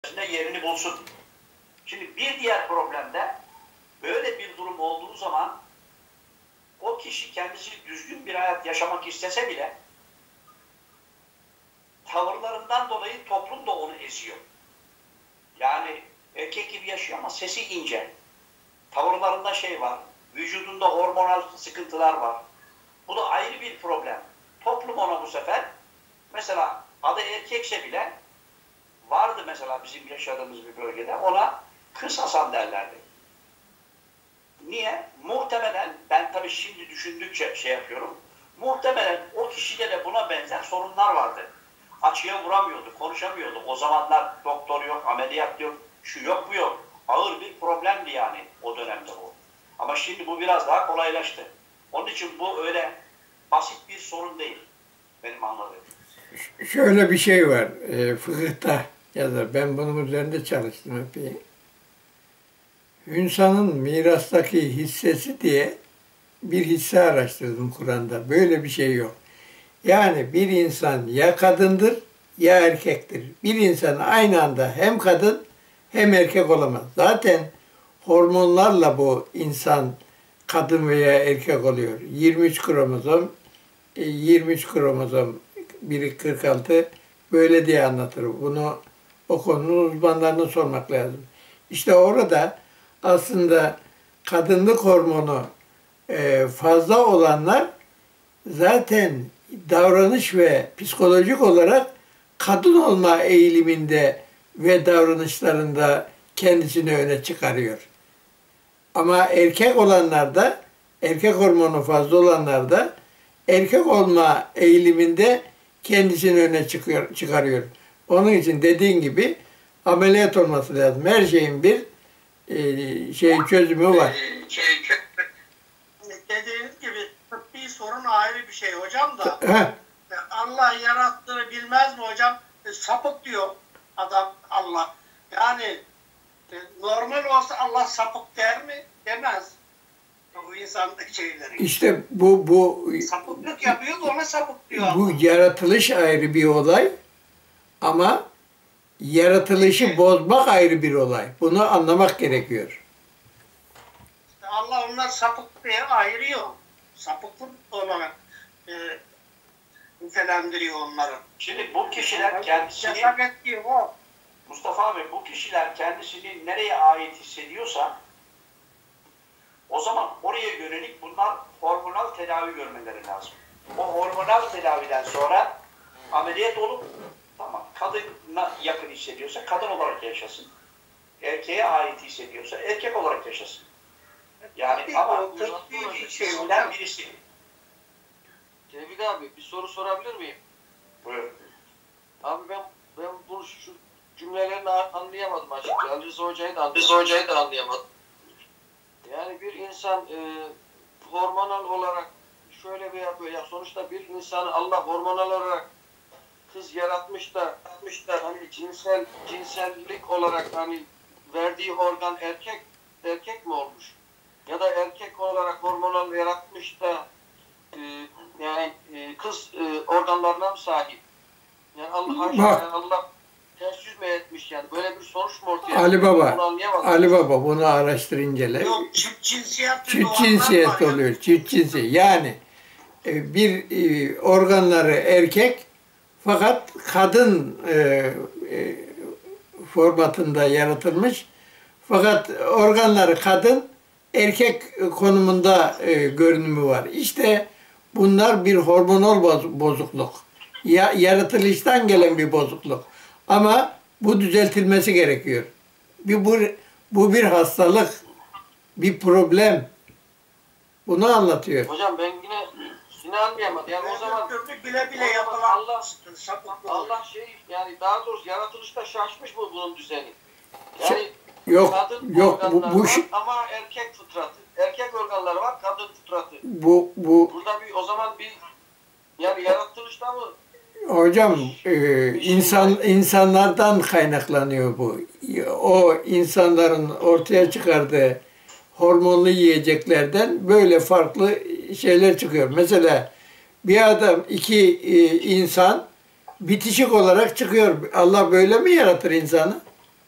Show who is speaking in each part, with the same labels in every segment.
Speaker 1: yerini bulsun. Şimdi bir diğer problemde böyle bir durum olduğu zaman o kişi kendisi düzgün bir hayat yaşamak istese bile tavırlarından dolayı toplum da onu eziyor. Yani erkek gibi yaşıyor ama sesi ince. Tavırlarında şey var. Vücudunda hormonal sıkıntılar var. Bu da ayrı bir problem. Toplum ona bu sefer mesela adı erkekse bile vardı mesela bizim yaşadığımız bir bölgede ona Kız Hasan derlerdi. Niye? Muhtemelen ben tabii şimdi düşündükçe şey yapıyorum. Muhtemelen o kişide de buna benzer sorunlar vardı. Açığa vuramıyordu, konuşamıyordu. O zamanlar doktor yok, ameliyat yok, şu yok bu yok. Ağır bir problemdi yani o dönemde bu. Ama şimdi bu biraz daha kolaylaştı. Onun için bu öyle basit bir sorun değil benim anladığım.
Speaker 2: Şöyle bir şey var fıkıhta ya da ben bunun üzerinde çalıştım epey. İnsanın mirastaki hissesi diye bir hisse araştırdım Kur'an'da. Böyle bir şey yok. Yani bir insan ya kadındır ya erkektir. Bir insan aynı anda hem kadın hem erkek olamaz. Zaten hormonlarla bu insan kadın veya erkek oluyor. 23 kromozom, 23 kromozom, biri 46 böyle diye anlatır. Bunu o konunun uzmanlarına sormak lazım. İşte orada aslında kadınlık hormonu fazla olanlar zaten davranış ve psikolojik olarak kadın olma eğiliminde ve davranışlarında kendisini öne çıkarıyor. Ama erkek olanlarda, erkek hormonu fazla olanlarda erkek olma eğiliminde kendisini öne çıkarıyor. Onun için dediğin gibi ameliyat olması lazım. Her şeyin bir çözümü var.
Speaker 3: Dediğiniz gibi tıbbi sorun ayrı bir şey hocam da. Allah yarattığını bilmez mi hocam? Sapık diyor adam Allah. Yani normal olsa Allah sapık der mi? Demez. Bu insan şeyleri.
Speaker 2: İşte bu
Speaker 3: sapıklık yapıyor da ona sapık diyor.
Speaker 2: Bu yaratılış ayrı bir olay ama yaratılışı bozmak ayrı bir olay. Bunu anlamak gerekiyor.
Speaker 3: İşte Allah onlar sapık diye ayırıyor. Sapıklık olarak nitelendiriyor onları.
Speaker 1: Şimdi bu kişiler kendisini Mustafa abi bu kişiler kendisini nereye ait hissediyorsa o zaman oraya yönelik bunlar hormonal tedavi görmeleri lazım. O hormonal tedaviden sonra ameliyat olup tamam kadına yakın hissediyorsa kadın olarak yaşasın. Erkeğe ait hissediyorsa erkek olarak yaşasın. Yani ama ikisinden birisi.
Speaker 4: Tevfik abi bir soru sorabilir miyim?
Speaker 1: Buyur.
Speaker 4: Abi ben bu şu cümlelerini anlayamadım açıkçası. Ali Rıza Hoca'yı da anlayamadım. Yani bir insan hormonal olarak şöyle veya böyle sonuçta bir insanı Allah hormonal olarak kız yaratmış da hani cinsellik olarak hani verdiği organ erkek mi olmuş? Ya da erkek olarak hormonal yaratmış da kız organlarına mı sahip? Yani Allah ters yüz mü etmiş yani? Böyle bir sonuç mu ortaya?
Speaker 2: Ali Baba bunu araştır incele.
Speaker 3: Yok, çift
Speaker 2: cinsiyet oluyor. Çift cinsiyet. Yani bir organları erkek fakat kadın formatında yaratılmış. Fakat organları kadın erkek konumunda görünümü var. İşte bunlar bir hormonal bozukluk. Yaratılıştan gelen bir bozukluk. Ama bu düzeltilmesi gerekiyor. Bu bir hastalık, bir problem. Bunu anlatıyor.
Speaker 4: Hocam ben yine anlayamadım. Yani o zaman
Speaker 3: bile yapılan
Speaker 4: Allah yani daha doğrusu yaratılışta şaşmış mı bunun düzeni? Yani
Speaker 2: yok bu
Speaker 4: ama erkek fıtratı. Erkek organları var, kadın fıtratı. Burada o zaman yani yaratılışta mı?
Speaker 2: Hocam insanlardan kaynaklanıyor bu. O insanların ortaya çıkardığı hormonlu yiyeceklerden böyle farklı şeyler çıkıyor. Mesela bir adam, iki insan bitişik olarak çıkıyor. Allah böyle mi yaratır insanı?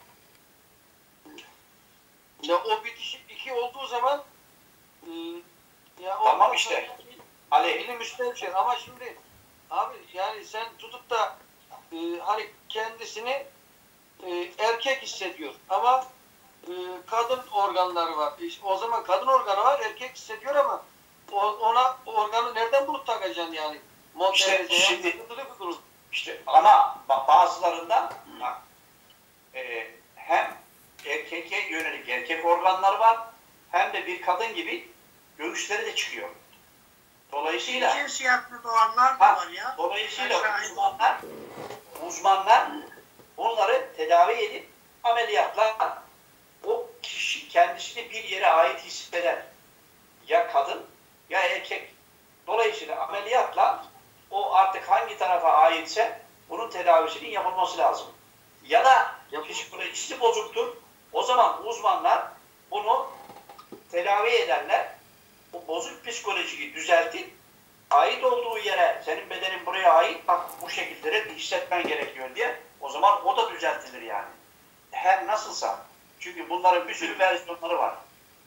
Speaker 4: Ya o bitişik iki olduğu zaman ya
Speaker 1: Tamam işte. Ali.
Speaker 4: bilim müstevşir. Ama şimdi abi yani sen tutup da hani kendisini erkek hissediyor ama kadın organları var. İşte o zaman kadın organı var, erkek hissediyor ama ona organı nereden bulup takacaksın yani?
Speaker 1: İşte şimdi
Speaker 4: sıkıntılı bir durum.
Speaker 1: işte ama bazılarında hem erkeke yönelik erkek organları var hem de bir kadın gibi göğüsleri de çıkıyor. Dolayısıyla
Speaker 3: Cinsiyetli doğanlar da var ya.
Speaker 1: dolayısıyla uzmanlar bunları tedavi edip ameliyatla o kişi kendisini bir yere ait hisseder. Ya kadın ya erkek. Dolayısıyla ameliyatla o artık hangi tarafa aitse bunun tedavisinin yapılması lazım. Ya da psikolojisi bozuktur. O zaman uzmanlar bunu tedavi ederler. O bozuk psikolojiyi düzeltip ait olduğu yere, senin bedenin buraya ait, bak bu şekilde hissetmen gerekiyor diye, o zaman o da düzeltilir yani. Her nasılsa. Çünkü bunların bir sürü versiyonları var.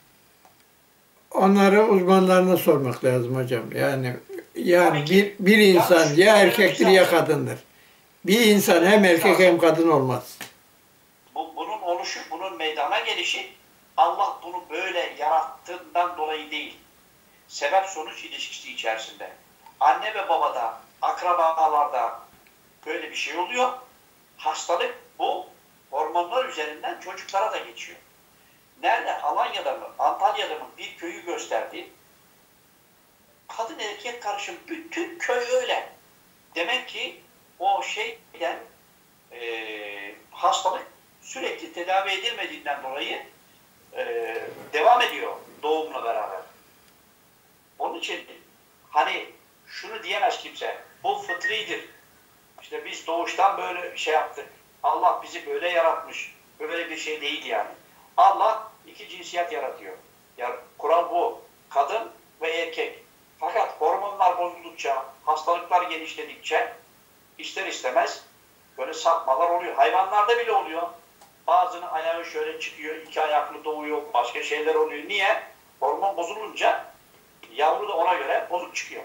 Speaker 2: Onları uzmanlarına sormak lazım hocam. Yani bir insan ya erkektir ya kadındır. Bir insan hem erkek hem kadın olmaz.
Speaker 1: Bunun oluşu, bunun meydana gelişi Allah bunu böyle yarattığından dolayı değil. Sebep-sonuç ilişkisi içerisinde. Anne ve babada, akrabalarda böyle bir şey oluyor. Hastalık bu hormonlar üzerinden çocuklara da geçiyor. Nerede? Alanya'da mı, Antalya'da mı bir köyü gösterdi. Kadın erkek karışım bütün köy öyle. Demek ki o şeyden hastalık sürekli tedavi edilmediğinden dolayı devam ediyor doğumla beraber. Onun için hani şunu diyemez kimse, bu fıtridir. İşte biz doğuştan böyle şey yaptık. Allah bizi böyle yaratmış. Böyle bir şey değil yani. Allah iki cinsiyet yaratıyor. Yani kural bu. Kadın ve erkek. Fakat hormonlar bozuldukça, hastalıklar genişledikçe ister istemez böyle sapmalar oluyor. Hayvanlarda bile oluyor. Bazının ayağı şöyle çıkıyor, iki ayaklı doğuyor, başka şeyler oluyor. Niye? Hormon bozulunca yavru da ona göre bozuk çıkıyor.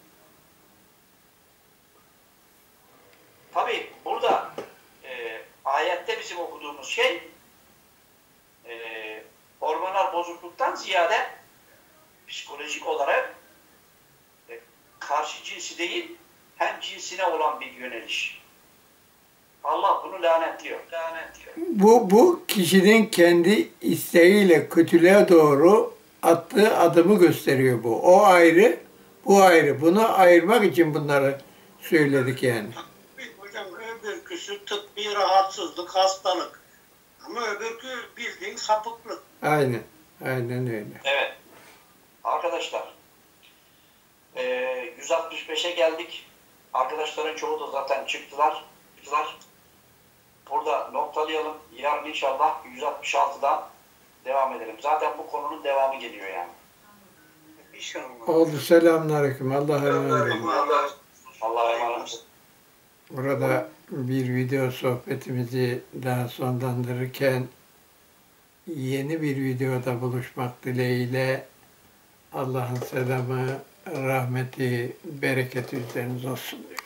Speaker 1: Tabii burada ayette bizim okuduğumuz şey hormonal bozukluktan ziyade psikolojik olarak karşı cinsi değil, hem cinsine olan bir yöneliş. Allah bunu lanetliyor.
Speaker 2: Bu kişinin kendi isteğiyle kötülüğe doğru attığı adımı gösteriyor bu. O ayrı, bu ayrı. Bunu ayırmak için bunları söyledik yani.
Speaker 3: Hocam öbürküsü tıbbi rahatsızlık, hastalık. Ama öbürkü bildiğin sapıklık.
Speaker 2: Aynen. Aynen öyle.
Speaker 1: Evet. Arkadaşlar 165'e geldik. Arkadaşların çoğu da zaten çıktılar. Burada noktalayalım. Yarın inşallah 166'dan devam edelim. Zaten bu konunun devamı geliyor yani.
Speaker 3: İnşallah.
Speaker 2: Oldu. Selamünaleyküm. Allah'a emanet olun.
Speaker 1: Allah'a emanet olun.
Speaker 2: Burada bir video sohbetimizi daha sonlandırırken yeni bir videoda buluşmak dileğiyle Allah'ın selamı, rahmeti, bereketi üzerinize olsun diyor.